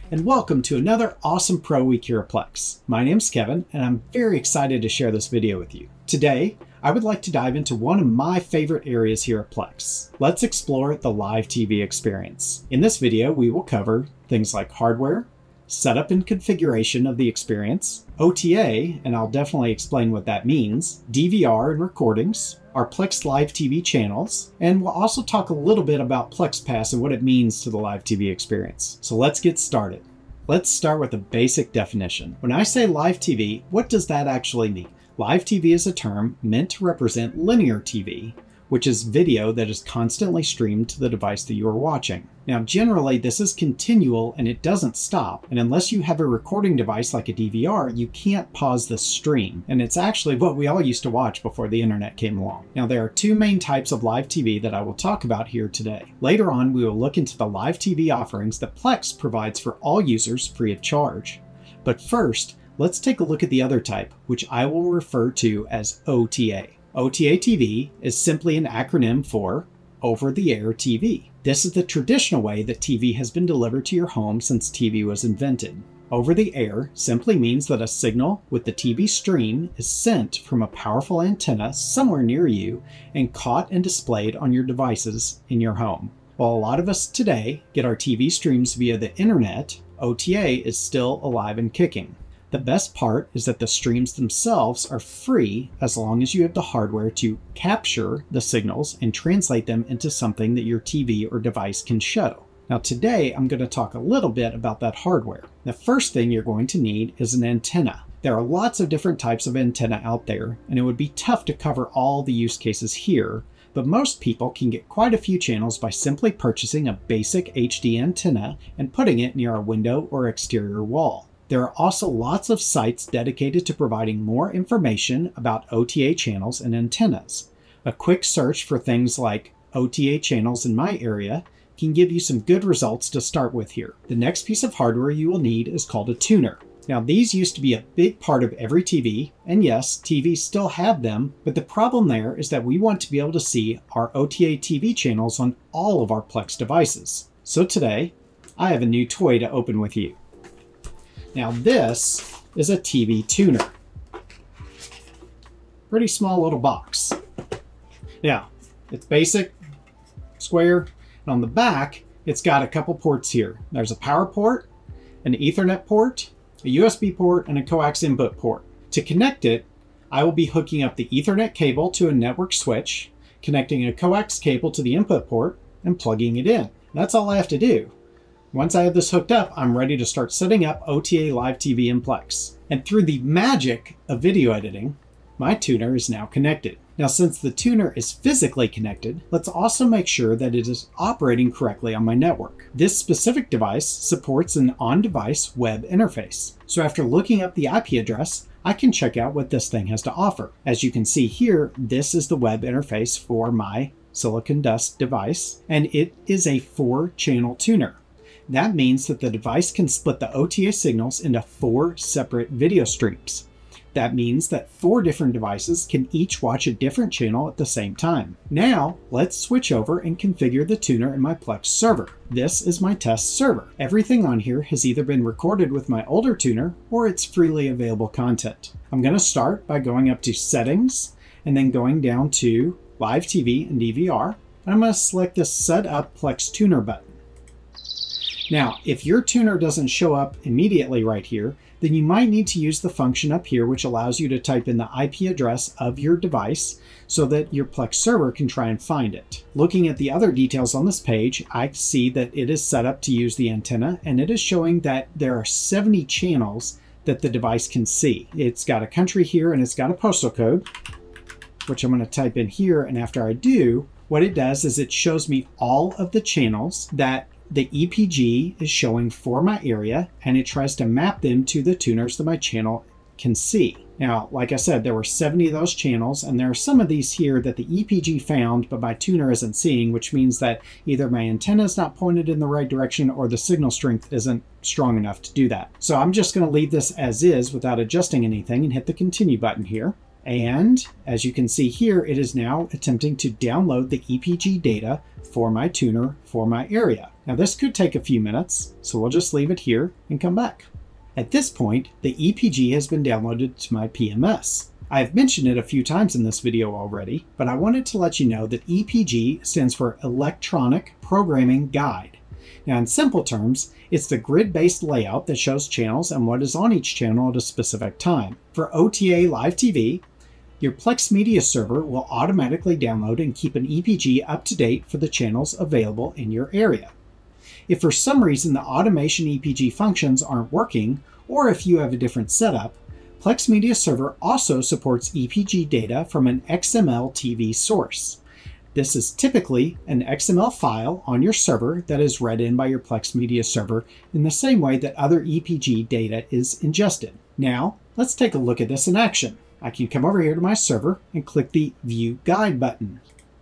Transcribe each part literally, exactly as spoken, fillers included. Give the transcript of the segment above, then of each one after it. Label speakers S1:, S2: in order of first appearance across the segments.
S1: and welcome to another awesome Pro Week here at Plex. My name's Kevin, and I'm very excited to share this video with you. Today, I would like to dive into one of my favorite areas here at Plex. Let's explore the live T V experience. In this video, we will cover things like hardware, setup and configuration of the experience, O T A, and I'll definitely explain what that means, D V R and recordings, our Plex Live T V channels, and we'll also talk a little bit about Plex Pass and what it means to the live T V experience. So let's get started. Let's start with a basic definition. When I say live T V, what does that actually mean? Live T V is a term meant to represent linear T V, which is video that is constantly streamed to the device that you are watching. Now, generally, this is continual and it doesn't stop. And unless you have a recording device like a D V R, you can't pause the stream. And it's actually what we all used to watch before the internet came along. Now, there are two main types of live T V that I will talk about here today. Later on, we will look into the live T V offerings that Plex provides for all users free of charge. But first, let's take a look at the other type, which I will refer to as O T A. O T A T V is simply an acronym for over-the-air T V. This is the traditional way that T V has been delivered to your home since T V was invented. Over-the-air simply means that a signal with the T V stream is sent from a powerful antenna somewhere near you and caught and displayed on your devices in your home. While a lot of us today get our T V streams via the internet, O T A is still alive and kicking. The best part is that the streams themselves are free as long as you have the hardware to capture the signals and translate them into something that your T V or device can show. Now today, I'm going to talk a little bit about that hardware. The first thing you're going to need is an antenna. There are lots of different types of antenna out there, and it would be tough to cover all the use cases here, but most people can get quite a few channels by simply purchasing a basic H D antenna and putting it near a window or exterior wall. There are also lots of sites dedicated to providing more information about O T A channels and antennas. A quick search for things like O T A channels in my area can give you some good results to start with here. The next piece of hardware you will need is called a tuner. Now, these used to be a big part of every T V, and yes, T Vs still have them, but the problem there is that we want to be able to see our O T A T V channels on all of our Plex devices. So today, I have a new toy to open with you. Now this is a T V tuner. Pretty small little box. Now, it's basic, square, and on the back, it's got a couple ports here. There's a power port, an Ethernet port, a U S B port, and a coax input port. To connect it, I will be hooking up the Ethernet cable to a network switch, connecting a coax cable to the input port, and plugging it in. That's all I have to do. Once I have this hooked up, I'm ready to start setting up O T A Live T V in Plex. And through the magic of video editing, my tuner is now connected. Now, since the tuner is physically connected, let's also make sure that it is operating correctly on my network. This specific device supports an on-device web interface. So after looking up the I P address, I can check out what this thing has to offer. As you can see here, this is the web interface for my Silicon Dust device, and it is a four-channel tuner. That means that the device can split the O T A signals into four separate video streams. That means that four different devices can each watch a different channel at the same time. Now, let's switch over and configure the tuner in my Plex server. This is my test server. Everything on here has either been recorded with my older tuner or it's freely available content. I'm going to start by going up to Settings and then going down to Live T V and D V R. And I'm going to select the Set Up Plex Tuner button. Now, if your tuner doesn't show up immediately right here, then you might need to use the function up here which allows you to type in the I P address of your device so that your Plex server can try and find it. Looking at the other details on this page, I see that it is set up to use the antenna, and it is showing that there are seventy channels that the device can see. It's got a country here and it's got a postal code, which I'm going to type in here, and after I do, what it does is it shows me all of the channels that the E P G is showing for my area, and it tries to map them to the tuners that my channel can see. Now, like I said, there were seventy of those channels, and there are some of these here that the E P G found, but my tuner isn't seeing, which means that either my antenna is not pointed in the right direction or the signal strength isn't strong enough to do that. So I'm just going to leave this as is without adjusting anything and hit the continue button here. And as you can see here, it is now attempting to download the E P G data for my tuner for my area. Now this could take a few minutes, so we'll just leave it here and come back. At this point, the E P G has been downloaded to my P M S. I have mentioned it a few times in this video already, but I wanted to let you know that E P G stands for Electronic Programming Guide. Now in simple terms, it's the grid-based layout that shows channels and what is on each channel at a specific time. For O T A Live T V, your Plex Media Server will automatically download and keep an E P G up to date for the channels available in your area. If for some reason the automation E P G functions aren't working, or if you have a different setup, Plex Media Server also supports E P G data from an X M L T V source. This is typically an X M L file on your server that is read in by your Plex Media Server in the same way that other E P G data is ingested. Now, let's take a look at this in action. I can come over here to my server and click the View Guide button.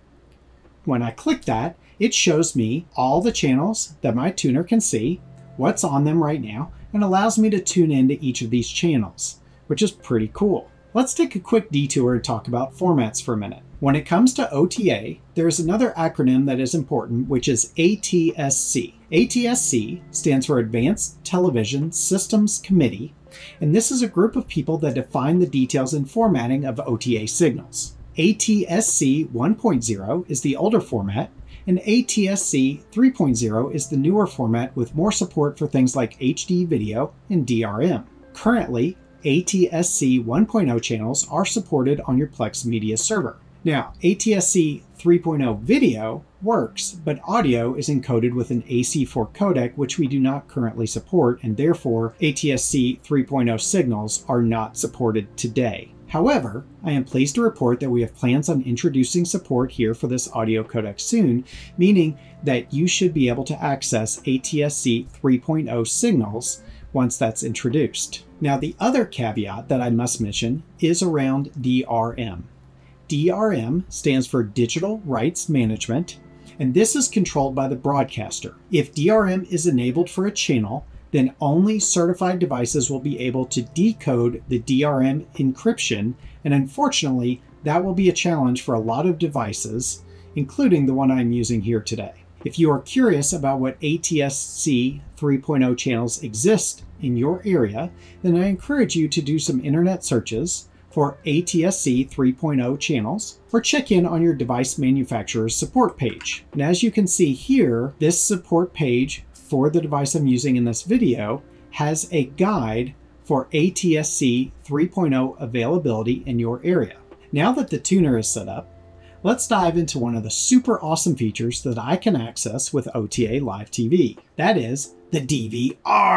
S1: When I click that, it shows me all the channels that my tuner can see, what's on them right now, and allows me to tune into each of these channels, which is pretty cool. Let's take a quick detour and talk about formats for a minute. When it comes to O T A, there is another acronym that is important, which is A T S C. A T S C stands for Advanced Television Systems Committee, and this is a group of people that define the details and formatting of O T A signals. A T S C one point oh is the older format, and A T S C three point oh is the newer format with more support for things like H D video and D R M. Currently, A T S C one point oh channels are supported on your Plex Media Server. Now, A T S C three point oh video works, but audio is encoded with an A C four codec, which we do not currently support, and therefore A T S C three point oh signals are not supported today. However, I am pleased to report that we have plans on introducing support here for this audio codec soon, meaning that you should be able to access A T S C three point oh signals once that's introduced. Now, the other caveat that I must mention is around D R M. D R M stands for Digital Rights Management, and this is controlled by the broadcaster. If D R M is enabled for a channel, then only certified devices will be able to decode the D R M encryption, and unfortunately, that will be a challenge for a lot of devices, including the one I'm using here today. If you are curious about what A T S C three point oh channels exist in your area, then I encourage you to do some internet searches for A T S C three point oh channels, or check in on your device manufacturer's support page. And as you can see here, this support page for the device I'm using in this video has a guide for A T S C three point oh availability in your area. Now that the tuner is set up, let's dive into one of the super awesome features that I can access with O T A Live T V. That is the D V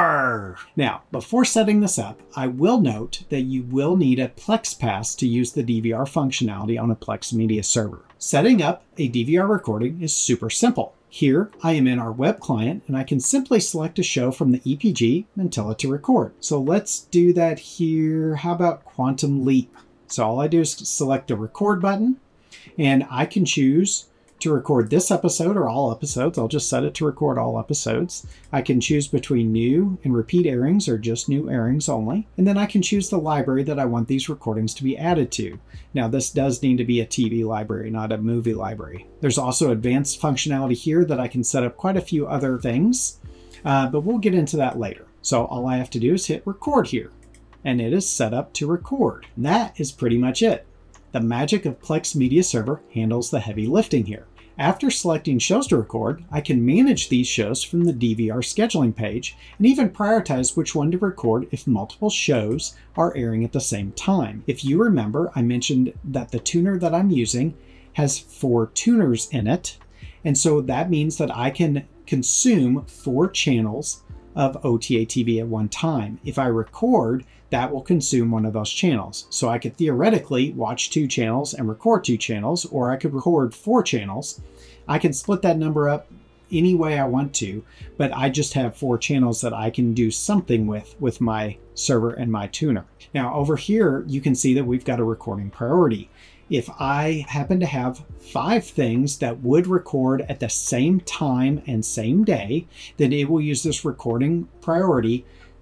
S1: R. Now, before setting this up, I will note that you will need a Plex Pass to use the D V R functionality on a Plex Media Server. Setting up a D V R recording is super simple. Here, I am in our web client, and I can simply select a show from the E P G and tell it to record. So let's do that here. How about Quantum Leap? So all I do is select the record button, and I can choose to record this episode or all episodes. I'll just set it to record all episodes. I can choose between new and repeat airings or just new airings only. And then I can choose the library that I want these recordings to be added to. Now, this does need to be a T V library, not a movie library. There's also advanced functionality here that I can set up quite a few other things, uh, but we'll get into that later. So all I have to do is hit record here, and it is set up to record. And that is pretty much it. The magic of Plex Media Server handles the heavy lifting here. After selecting shows to record, I can manage these shows from the D V R scheduling page and even prioritize which one to record if multiple shows are airing at the same time. If you remember, I mentioned that the tuner that I'm using has four tuners in it, and so that means that I can consume four channels of O T A T V at one time. If I record, that will consume one of those channels. So I could theoretically watch two channels and record two channels, or I could record four channels. I can split that number up any way I want to, but I just have four channels that I can do something with with my server and my tuner. Now over here, you can see that we've got a recording priority. If I happen to have five things that would record at the same time and same day, then it will use this recording priority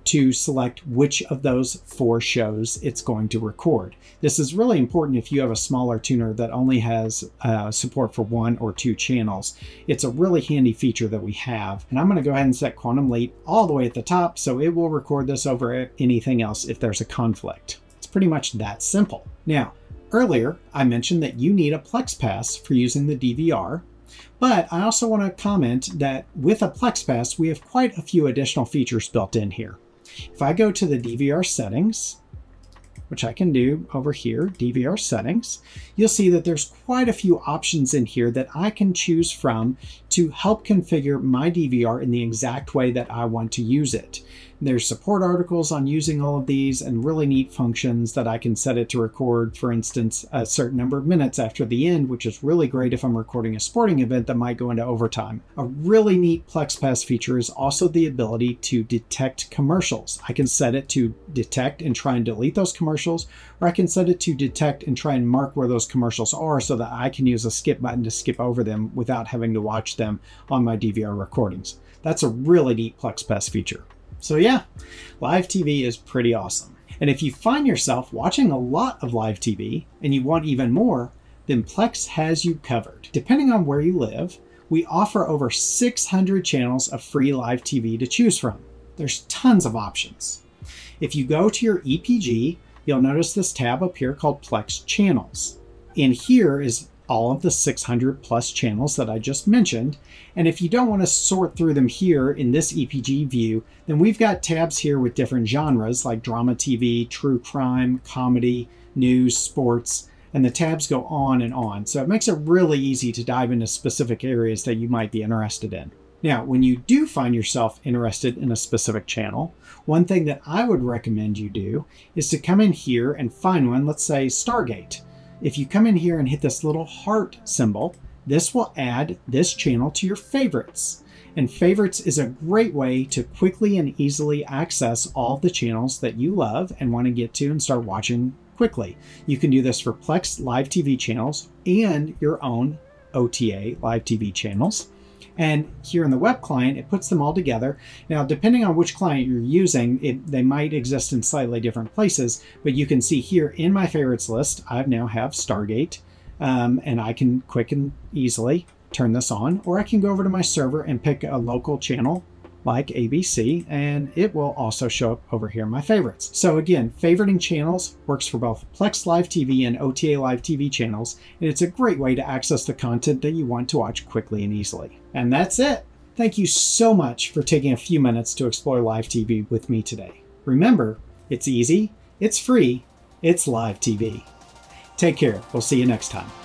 S1: to select which of those four shows it's going to record. This is really important if you have a smaller tuner that only has uh, support for one or two channels. It's a really handy feature that we have. And I'm going to go ahead and set quantum leap all the way at the top, so it will record this over anything else if there's a conflict. It's pretty much that simple. Now, earlier I mentioned that you need a Plex Pass for using the D V R. But I also want to comment that with a Plex Pass, we have quite a few additional features built in here. If I go to the D V R settings, which I can do over here, D V R settings, you'll see that there's quite a few options in here that I can choose from to help configure my D V R in the exact way that I want to use it. There's support articles on using all of these and really neat functions that I can set it to record, for instance, a certain number of minutes after the end, which is really great if I'm recording a sporting event that might go into overtime. A really neat Plex Pass feature is also the ability to detect commercials. I can set it to detect and try and delete those commercials, or I can set it to detect and try and mark where those commercials are so that I can use a skip button to skip over them without having to watch them on my D V R recordings. That's a really neat Plex Pass feature. So yeah, live T V is pretty awesome. And if you find yourself watching a lot of live T V and you want even more, then Plex has you covered. Depending on where you live, we offer over six hundred channels of free live T V to choose from. There's tons of options. If you go to your E P G, you'll notice this tab up here called Plex Channels. In here is all of the six hundred plus channels that I just mentioned. And if you don't want to sort through them here in this E P G view, then we've got tabs here with different genres like drama T V, true crime, comedy, news, sports, and the tabs go on and on. So it makes it really easy to dive into specific areas that you might be interested in. Now, when you do find yourself interested in a specific channel, one thing that I would recommend you do is to come in here and find one, let's say Stargate. If you come in here and hit this little heart symbol, this will add this channel to your favorites. And favorites is a great way to quickly and easily access all the channels that you love and want to get to and start watching quickly. You can do this for Plex live T V channels and your own O T A live T V channels. And here in the web client, it puts them all together. Now, depending on which client you're using, it, they might exist in slightly different places, but you can see here in my favorites list, I now have Stargate, um, and I can quick and easily turn this on, or I can go over to my server and pick a local channel like A B C, and it will also show up over here in my favorites. So again, favoriting channels works for both Plex Live T V and O T A Live T V channels, and it's a great way to access the content that you want to watch quickly and easily. And that's it. Thank you so much for taking a few minutes to explore live T V with me today. Remember, it's easy, it's free, it's live T V. Take care. We'll see you next time.